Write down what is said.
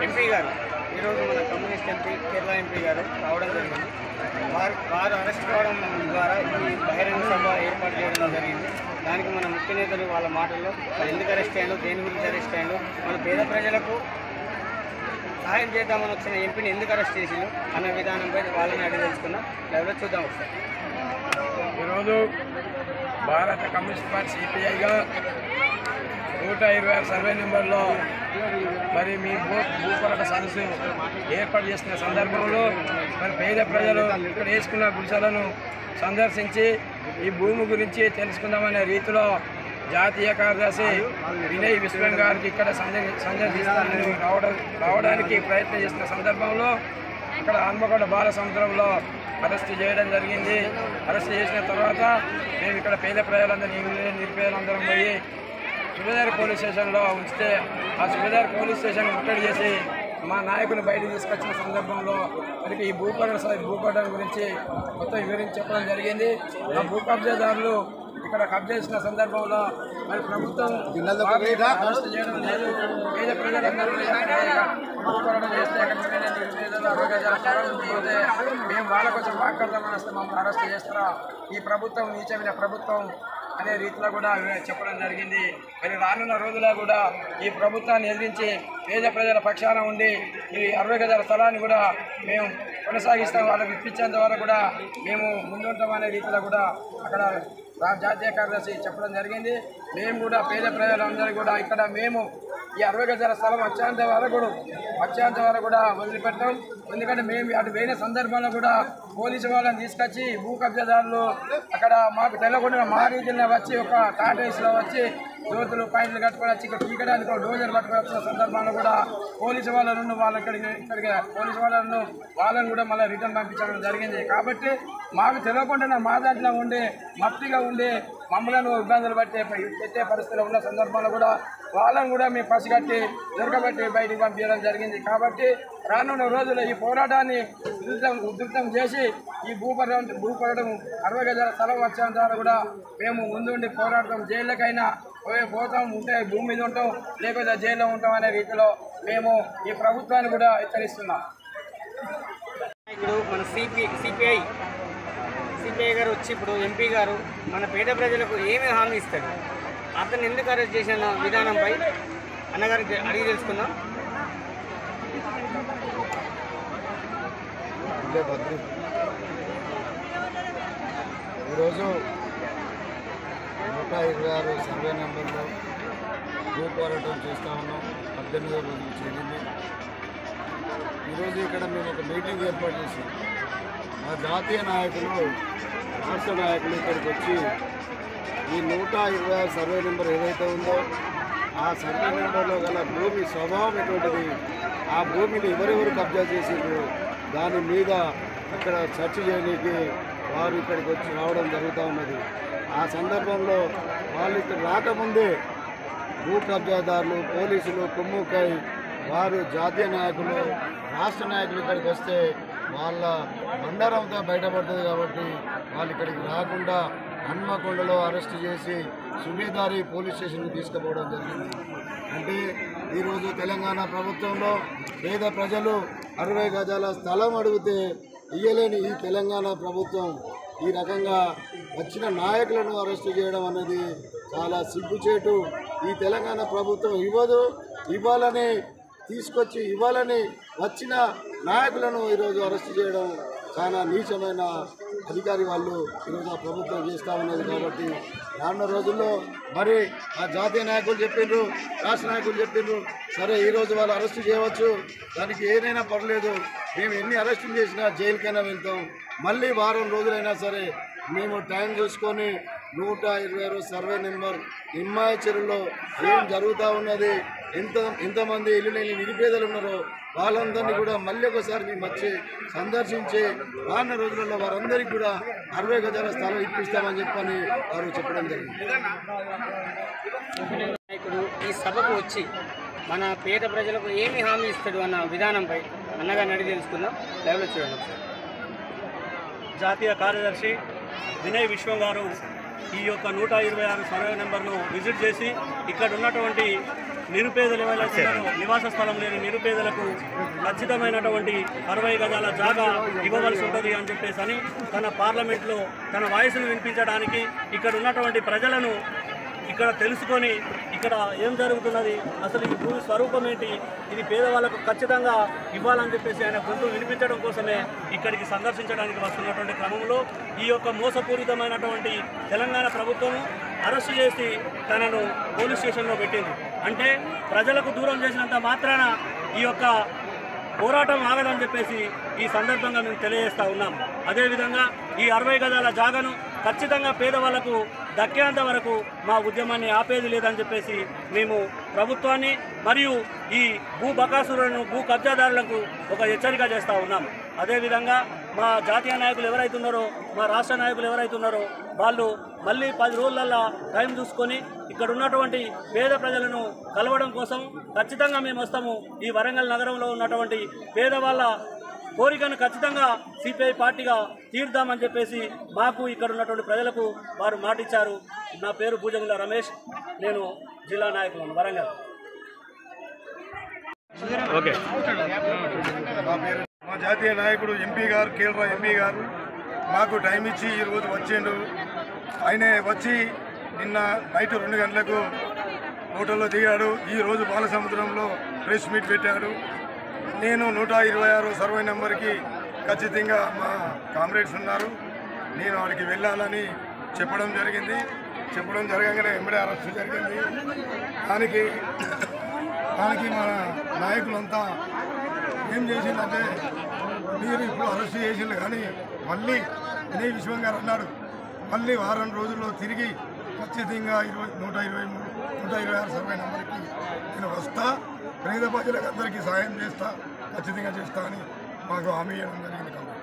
MP గారు ఈరోజు మన కమ్యూనిస్ట్ ఎంపీ కేరళ ఎంపీ గారు రావడం జరిగింది. వారు అరెస్ట్ కావడం ద్వారా ఈ బహిరంగ సభ ఏర్పాటు చేయడం జరిగింది. దానికి మన ముఖ్య నేతలు వాళ్ళ మాటల్లో ఎందుకు అరెస్ట్ అయ్యాడు, దేని గురించి అరెస్ట్ అయ్యాడు, మన పేద ప్రజలకు సహాయం చేద్దామని వచ్చిన ఎంపీని ఎందుకు అరెస్ట్ చేసిండు అన్న విధానంపై వాళ్ళని అడిగి తెలుసుకున్నాం. లైవ్లో చూద్దాం ఒకసారి. ఈరోజు భారత కమ్యూనిస్ట్ పార్టీ సిపిఐగా 126 సర్వే నెంబర్లో మరి మీ భూపోరాట సదస్సు ఏర్పాటు చేసిన సందర్భంలో మరి పేద ప్రజలు ఇక్కడ వేసుకున్న గుడిసెలను సందర్శించి ఈ భూమి గురించి తెలుసుకుందామనే రీతిలో జాతీయ కార్యదర్శి వినయ్ విశ్వం గారికి ఇక్కడ సందర్శిస్తానని రావడానికి ప్రయత్నం చేసిన సందర్భంలో ఇక్కడ హన్మకొండ బాలసముద్రంలో అరెస్ట్ చేయడం జరిగింది. అరెస్ట్ చేసిన తర్వాత మేము ఇక్కడ పేద ప్రజలందరూ నిరుపేదలందరం పోయి సుబేదార్ పోలీస్ స్టేషన్లో ఉంచితే ఆ సుబేదార్ పోలీస్ స్టేషన్ ముట్టడి చేసి మా నాయకుని బయటకు తీసుకొచ్చిన సందర్భంలో మనకి ఈ భూపటం గురించి మొత్తం వివరించి చెప్పడం జరిగింది. ఆ భూ కబ్జాదారులు ఇక్కడ కబ్జా చేసిన సందర్భంలో మరి ప్రభుత్వం అరెస్ట్ చేయడం లేదు. పేద ప్రజలందరూ భూపోరాటం చేస్తే పోతే మేము వాళ్ళ కోసం మాట్లాడదామని వస్తే మమ్మల్ని అరెస్ట్ చేస్తారా, ఈ ప్రభుత్వం నీచమైన ప్రభుత్వం అనే రీతిలో కూడా చెప్పడం జరిగింది. మరి రానున్న రోజుల్లో కూడా ఈ ప్రభుత్వాన్ని ఎదిరించి పేద ప్రజల పక్షాన ఉండి ఈ 60 గజాల స్థలాన్ని కూడా మేము కొనసాగిస్తాం, వాళ్ళకి ఇప్పించేంత వరకు కూడా మేము ముందుంటామనే రీతిలో కూడా అక్కడ జాతీయ కార్యదర్శి చెప్పడం జరిగింది. మేము కూడా పేద ప్రజలందరూ కూడా ఇక్కడ మేము ఈ 60 గజాల స్థలం వచ్చేంత వరకు కూడా వదిలిపెట్టాం. ఎందుకంటే మేము అటు పోయిన సందర్భంలో కూడా పోలీసు వాళ్ళని తీసుకొచ్చి భూ కబ్జాదారులు అక్కడ మాకు తెలియకుండా మా రీతిలో వచ్చి ఒక టాటాయిస్లో వచ్చి దోతులు పాయింట్లు కట్టుకొని వచ్చి ఇక్కడ పీకడానికి డోజర్ పట్టుకొని వచ్చిన సందర్భంలో కూడా పోలీసు వాళ్ళను పోలీసు వాళ్ళను కూడా మళ్ళీ రిటర్న్ పంపించడం జరిగింది. కాబట్టి మాకు తెలియకుండా మా దాంట్లో ఉండి మట్టిగా ఉండి మమ్మల్ని ఇబ్బందులు పెట్టే పరిస్థితులు ఉన్న సందర్భంలో కూడా వాళ్ళని కూడా మేము పసిగట్టి దొరకబట్టి బయటికి పంపించడం జరిగింది. కాబట్టి రానున్న రోజుల్లో ఈ పోరాటాన్ని ఉధృతం చేసి ఈ భూపోరాటం 60 గజాల స్థలం వచ్చేంత వరకు కూడా మేము ముందుండి పోరాడతాం. జైళ్ళకైనా పోతాం, ఉంటే భూమి మీద ఉంటాం, లేకపోతే జైల్లో ఉంటాం అనే రీతిలో మేము ఈ ప్రభుత్వాన్ని కూడా హెచ్చరిస్తున్నాం. ఇప్పుడు మన సిపిఐ గారు వచ్చి ఇప్పుడు ఎంపీ గారు మన పేద ప్రజలకు ఏమి హామీ ఇస్తాడు, అతను ఎందుకు అరెస్ట్ చేసిన విధానంపై అన్నగారికి అడిగి తెలుసుకుందాం. ఈరోజు 126 సర్వే నెంబర్లో భూ పోరాటం చేస్తూ ఉన్నాం. 18వ రోజులు చేరింది. ఈరోజు ఇక్కడ మేము ఒక మీటింగ్ ఏర్పాటు చేసాం. మా జాతీయ నాయకులు, రాష్ట్ర నాయకులు ఇక్కడికి వచ్చి ఈ 126 సర్వే నెంబర్ ఏదైతే ఉందో ఆ సర్వే నెంబర్లో గల భూమి స్వభావం ఎటువంటిది, ఆ భూమిని ఎవరెవరు కబ్జా చేసిండ్రు దాని మీద ఇక్కడ చర్చ చేయడానికి వారు ఇక్కడికి వచ్చి రావడం జరుగుతూ ఉన్నది. ఆ సందర్భంలో వాళ్ళు ఇక్కడ రాకముందే భూ కబ్జాదారులు, పోలీసులు కుమ్ముక్కై వారు జాతీయ నాయకులు, రాష్ట్ర నాయకులు ఇక్కడికి వస్తే వాళ్ళ బండారంతో బయటపడుతుంది. కాబట్టి వాళ్ళు ఇక్కడికి రాకుండా హన్మకొండలో అరెస్ట్ చేసి సుబేదారి పోలీస్ స్టేషన్కి తీసుకుపోవడం జరిగింది. అంటే ఈరోజు తెలంగాణ ప్రభుత్వంలో పేద ప్రజలు 60 గజాల స్థలం అడిగితే ఇయ్యలేని ఈ తెలంగాణ ప్రభుత్వం ఈ రకంగా వచ్చిన నాయకులను అరెస్టు చేయడం అనేది చాలా సిగ్గుచేటు. ఈ తెలంగాణ ప్రభుత్వం ఇవ్వాలని తీసుకొచ్చి ఇవ్వాలని వచ్చిన నాయకులను ఈరోజు అరెస్టు చేయడం చాలా నీచమైన అధికారి వాళ్ళు ఈరోజు ఆ ప్రభుత్వం చేస్తూ ఉన్నది. కాబట్టి రానున్న రోజుల్లో మరి ఆ జాతీయ నాయకులు చెప్పిండ్రు, రాష్ట్ర నాయకులు చెప్పిండ్రు, సరే ఈరోజు వాళ్ళు అరెస్టు చేయవచ్చు, దానికి ఏదైనా పర్లేదు, మేము ఎన్ని అరెస్టులు చేసినా జైలుకైనా వెళ్తాం, మళ్ళీ వారం రోజులైనా సరే మేము టైం చూసుకొని 126 సర్వే నెంబర్ నిమ్మాయ చెరువులో ఏం జరుగుతూ ఉన్నది, ఎంతమంది ఇల్లు లేని నిరుపేదలు ఉన్నారో వాళ్ళందరినీ కూడా మళ్ళీ ఒకసారి మేము వచ్చి సందర్శించి రానున్న రోజులలో వారందరికీ కూడా 60 గజాల స్థలం ఇప్పిస్తామని చెప్పని వారు చెప్పడం జరిగింది. నాయకుడు ఈ సభకు వచ్చి మన పేద ప్రజలకు ఏమి హామీ ఇస్తాడు అన్న విధానంపై అన్నగారిని అడిగి తెలుసుకుందాం. లైవ్లో చూడండి. జాతీయ కార్యదర్శి వినయ్ విశ్వం గారు ఈ యొక్క 126 సర్వే నెంబర్ను విజిట్ చేసి ఇక్కడ ఉన్నటువంటి నిరుపేదలు ఎవరైతే నివాస స్థలం లేని నిరుపేదలకు ఖచ్చితమైనటువంటి 60 గజాల జాగా ఇవ్వవలసి ఉంటుంది అని చెప్పేసి అని తన పార్లమెంట్లో తన వాయిస్ను వినిపించడానికి ఇక్కడ ఉన్నటువంటి ప్రజలను ఇక్కడ తెలుసుకొని ఇక్కడ ఏం జరుగుతున్నది, అసలు ఈ భూమి స్వరూపం ఏంటి, ఇది పేదవాళ్ళకు ఖచ్చితంగా ఇవ్వాలని చెప్పేసి ఆయన గొంతు వినిపించడం కోసమే ఇక్కడికి సందర్శించడానికి వస్తున్నటువంటి క్రమంలో ఈ యొక్క మోసపూరితమైనటువంటి తెలంగాణ ప్రభుత్వం అరెస్టు చేసి తనను పోలీస్ స్టేషన్లో పెట్టింది. అంటే ప్రజలకు దూరం చేసినంత మాత్రాన ఈ యొక్క పోరాటం ఆగదని చెప్పేసి ఈ సందర్భంగా మేము తెలియజేస్తూ ఉన్నాం. అదేవిధంగా ఈ 60 గజాల జాగాను ఖచ్చితంగా పేదవాళ్లకు దక్కేంత వరకు మా ఉద్యమాన్ని ఆపేది లేదని చెప్పేసి మేము ప్రభుత్వాన్ని మరియు ఈ భూ బకాసురులను భూ కబ్జాదారులకు ఒక హెచ్చరిక చేస్తూ ఉన్నాం. అదేవిధంగా మా జాతీయ నాయకులు ఎవరైతున్నారో మా రాష్ట్ర నాయకులు ఎవరైతున్నారో వాళ్ళు మళ్ళీ 10 రోజులల్లో టైం చూసుకొని ఇక్కడ ఉన్నటువంటి పేద ప్రజలను కలవడం కోసం ఖచ్చితంగా మేము వస్తాము. ఈ వరంగల్ నగరంలో ఉన్నటువంటి పేదవాళ్ళ కోరికను ఖచ్చితంగా సిపిఐ పార్టీగా తీర్దామని చెప్పేసి మాకు ఇక్కడ ఉన్నటువంటి ప్రజలకు వారు మాటిచ్చారు. నా పేరు భుజంగుల రమేష్, నేను జిల్లా నాయకులను వరంగల్. ఓకే, మా జాతీయ నాయకుడు ఎంపీ గారు కేరళ ఎంపీ గారు మాకు టైం ఇచ్చి ఈరోజు వచ్చిండు. ఆయన వచ్చి నిన్న నైట్ 2 గంటలకు హోటల్లో దిగాడు. ఈరోజు బాలసముద్రంలో ప్రెస్ మీట్ పెట్టాడు. నేను 126 సర్వే నెంబర్కి ఖచ్చితంగా మా కామ్రేడ్స్ ఉన్నారు, నేను వాడికి వెళ్ళాలని చెప్పడం జరిగింది. చెప్పడం జరగగానే వెంబడే అరెస్ట్ జరిగింది. దానికి మన నాయకులంతా ఏం చేసిందంటే, మీరు ఇప్పుడు అరెస్ట్ చేసిండు కానీ మళ్ళీ ఇదే విశ్వం గారు అన్నాడు, మళ్ళీ వారం రోజుల్లో తిరిగి ఖచ్చితంగా 126 సర్వే నెంబర్కి నేను వస్తా, పేద ప్రజలకు అందరికీ సాయం చేస్తా, ఖచ్చితంగా చేస్తా అని మాకు హామీ ఇవ్వడం జరిగింది.